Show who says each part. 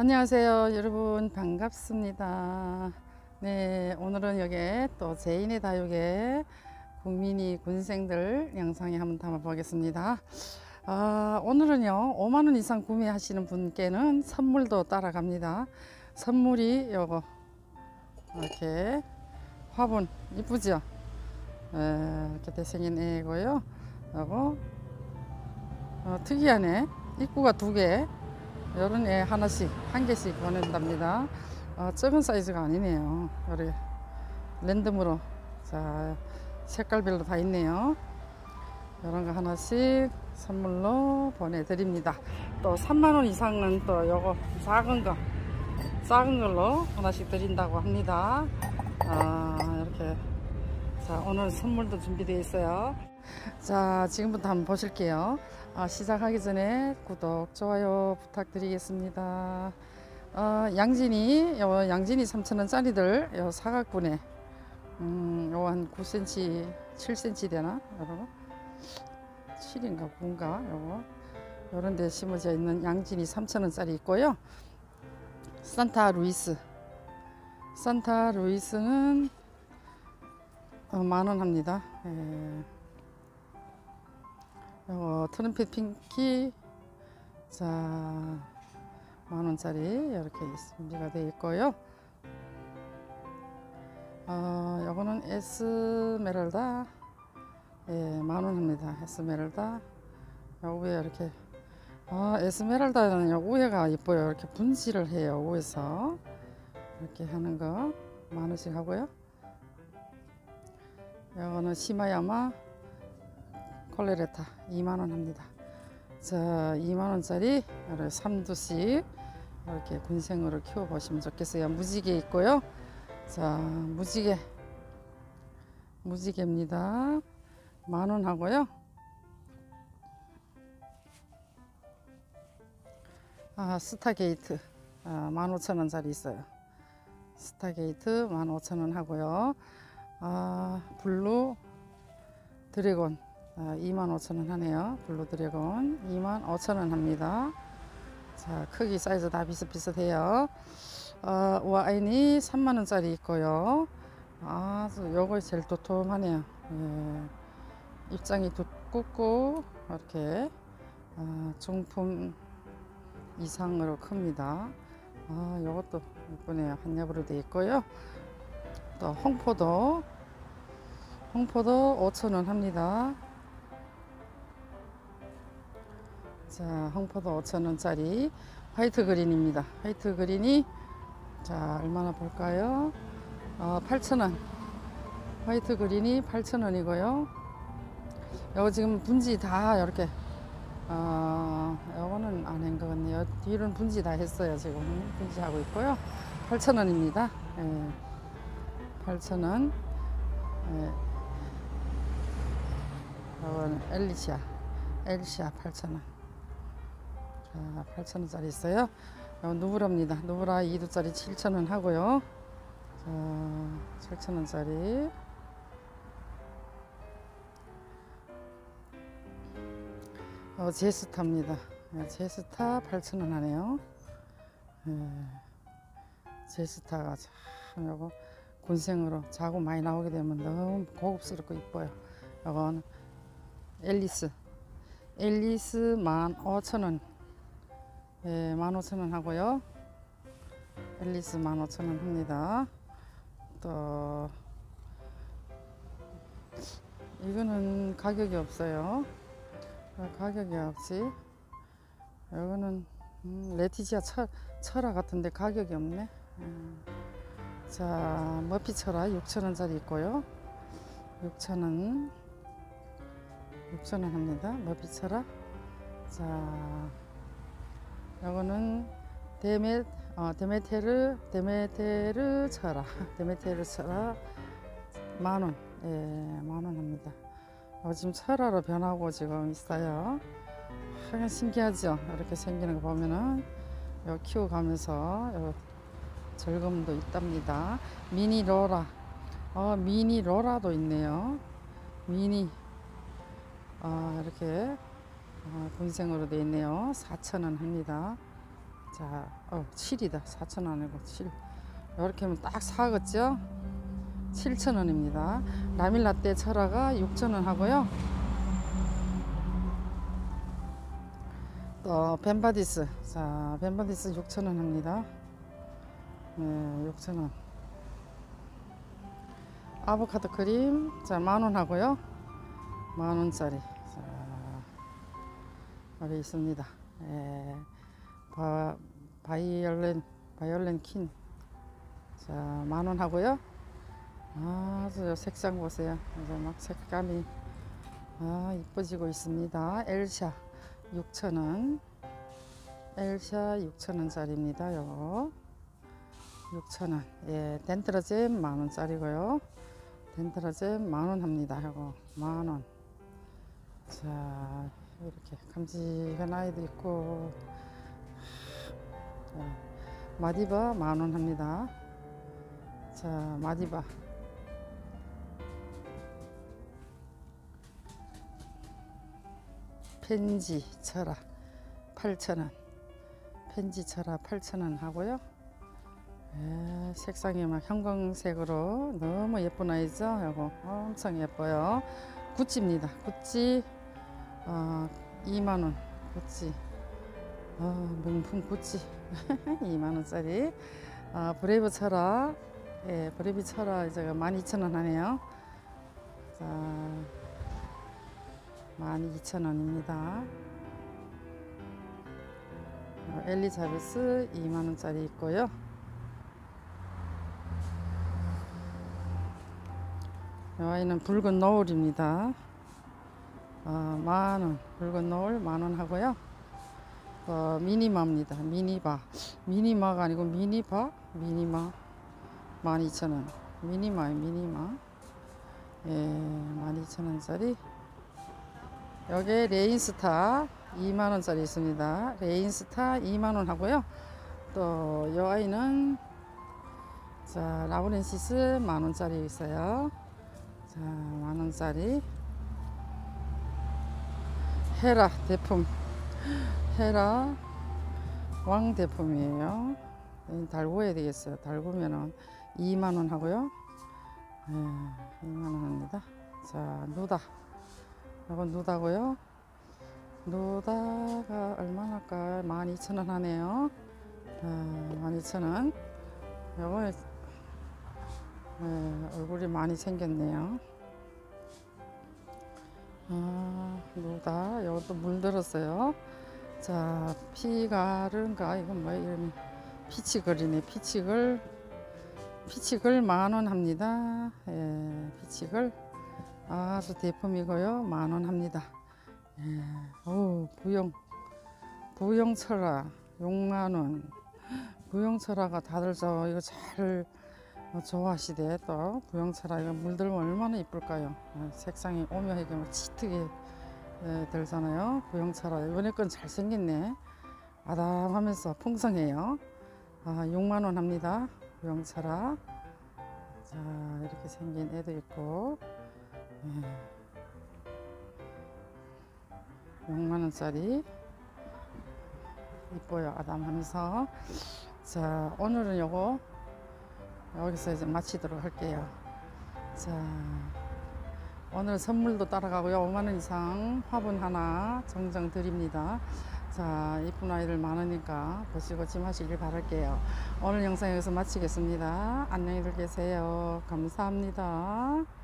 Speaker 1: 안녕하세요 여러분, 반갑습니다. 네, 오늘은 여기 또 제인의 다육의 국민이 군생들 영상에 한번 담아 보겠습니다. 오늘은요 5만원 이상 구매하시는 분께는 선물도 따라갑니다. 선물이 요거 이렇게 화분 이쁘죠? 이렇게 대생긴 애고요. 요거 특이한 애, 입구가 2개, 요런 애 하나씩, 한 개씩 보낸답니다. 적은 사이즈가 아니네요. 이렇게 랜덤으로, 자, 색깔별로 다 있네요. 요런 거 하나씩 선물로 보내드립니다. 또 3만원 이상은 또 요거 작은 걸로 하나씩 드린다고 합니다. 이렇게. 자, 오늘 선물도 준비되어 있어요. 자, 지금부터 한번 보실게요. 시작하기 전에 구독, 좋아요 부탁드리겠습니다. 양진이 3,000원짜리들 요 사각분에 요 한 9cm 7cm 되나 여러분, 7인가 9인가 요거 요런 데 심어져 있는 양진이 3,000원짜리 있고요. 산타 루이스는 만원 합니다. 트럼펫 핑키, 자, 만원짜리 이렇게 준비가 되어 있고요. 요거는 에스메랄다, 만원 합니다. 에스메랄다. 요 위에 이렇게, 에스메랄다는 요 위에가 이뻐요. 이렇게 분실을 해요. 위에서 이렇게 하는 거 만원씩 하고요. 요거는 시마야마 콜레레타 2만원 합니다. 자, 2만원짜리 3두씩 이렇게 군생으로 키워 보시면 좋겠어요. 무지개 있고요. 자, 무지개입니다. 만원 하고요. 스타게이트 15,000원짜리 있어요. 스타게이트 15,000원 하고요. 블루 드래곤 25,000원 하네요. 블루 드래곤 25,000원 합니다. 자, 크기 사이즈 다 비슷비슷해요. 와인이 3만원짜리 있고요. 요거 제일 도톰하네요. 입장이 두껍고 이렇게 중품 이상으로 큽니다. 요것도 예쁘네요. 한엽으로 되어 있고요. 또 홍포도 5,000원 합니다. 자, 홍포도 5,000원짜리 화이트 그린입니다. 화이트 그린이, 자, 얼마나 볼까요? 8,000원. 화이트 그린이 8,000원이고요. 요거 지금 분지 다 이렇게, 요거는 안 한 것 같네요. 뒤로는 분지 다 했어요. 지금 분지하고 있고요. 8,000원입니다. 8,000원. 이건 엘리시아 8,000원. 자, 8,000원짜리 있어요. 누브라입니다. 누브라 2두짜리 7,000원 하고요. 자, 7,000원짜리. 제스타입니다. 제스타 8,000원 하네요. 제스타가 참 요거 군생으로 자고 많이 나오게 되면 너무 고급스럽고 이뻐요. 요건 앨리스 15,000원. 15,000원 하고요. 앨리스 15,000원 합니다. 또 이거는 가격이 없어요. 가격이 없지. 이거는 레티지아 철화 같은데 가격이 없네. 자, 머피 철화 6,000원짜리 있고요. 6,000원 합니다. 머피 철화. 자, 요거는 데메테르 철화 만원. 만원 합니다. 지금 철화로 변하고 지금 있어요. 하긴 신기하죠. 이렇게 생기는 거 보면은 요 키워가면서 요 즐거움도 있답니다. 미니 로라도 있네요. 미니 이렇게 군생으로 되어 있네요. 4,000원 합니다. 자, 7이다. 4,000원 아니고 7. 이렇게 하면 딱 4겠죠? 7,000원입니다. 라밀라떼 철화가 6,000원 하고요. 또 벤바디스, 자 벤바디스 6,000원 합니다. 네, 6,000원. 아보카도 크림, 자 10,000원 하고요. 10,000원짜리. 자 여기 있습니다. 예, 바이올렌 킨, 자 10,000원 하고요. 아주 색상 보세요. 이제 막 색감이 이뻐지고 있습니다. 엘샤 6,000원. 엘샤 6,000원짜리입니다. 요거 6,000원. 예, 덴트라잼 10,000원짜리고요. 덴트라잼 10,000원 합니다. 요거 10,000원. 자, 이렇게 감지한 아이도 있고. 자, 마디바 10,000원 합니다. 자, 마디바 펜지 철화 8,000원. 펜지 철화 8,000원 하고요. 예, 색상이 막 형광색으로 너무 예쁜 아이죠. 이거 엄청 예뻐요. 구찌입니다. 구찌 20,000원. 구찌 명품 구찌 20,000원짜리. 브레이브 철화, 예, 브레이브 철화 이제 12,000원 하네요. 자, 12,000원입니다. 엘리자베스 20,000원짜리 있고요. 이 아이는 붉은 노을입니다. 10,000원. 붉은 노을 10,000원 하고요. 미니마입니다. 미니마가 아니고 미니마 12,000원. 미니마에 미니마. 예, 12,000원짜리. 여기 레인스타 20,000원짜리 있습니다. 레인스타 20,000원 하고요. 또 이 아이는 자 라브렌시스 10,000원짜리 있어요. 자 10,000원짜리. 헤라 대품, 헤라 왕 대품이에요. 달구어야 되겠어요. 달구면은 20,000원 하고요. 예, 20,000원 합니다. 자 누다, 이건 누다고요. 누다가 얼마나 할까? 12,000원 하네요. 12,000원. 요거 얼굴이 많이 생겼네요. 누다. 요것도 물들었어요. 자 피가른가 이건 뭐야? 이름이 피치글이네. 피치글 10,000원 합니다. 예, 피치글 아주 대품이고요. 10,000원 합니다. 예, 부영철화 60,000원. 부영철화가 다들 이거 잘 좋아하시대. 또 부영철화 이거 물들면 얼마나 이쁠까요? 색상이 오묘하게 짙게 들잖아요. 부영철화 이번에 건 잘생겼네. 아담하면서 풍성해요. 60,000원 합니다. 부영철화. 자 이렇게 생긴 애도 있고. 60,000원짜리 이뻐요. 아담하면서. 자 오늘은 요거 여기서 이제 마치도록 할게요. 자 오늘 선물도 따라가고요. 50,000원 이상 화분 하나 정정 드립니다. 자 이쁜 아이들 많으니까 보시고 짐하시길 바랄게요. 오늘 영상 여기서 마치겠습니다. 안녕히들 계세요. 감사합니다.